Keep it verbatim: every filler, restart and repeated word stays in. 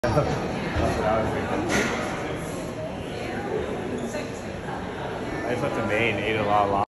That's what I was thinking. I just went to Maine, ate a lot of lobster.